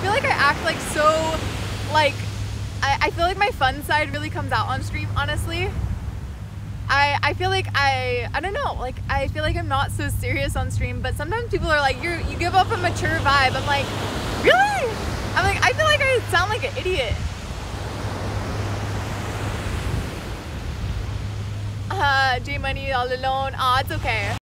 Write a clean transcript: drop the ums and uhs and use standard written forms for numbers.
feel like I act like so, like, I feel like my fun side really comes out on stream, honestly. I feel like I don't know, like, I feel like I'm not so serious on stream, but sometimes people are like, you give off a mature vibe. I'm like, really? I'm like, I feel like I sound like an idiot. J Money all alone. Aw, it's okay.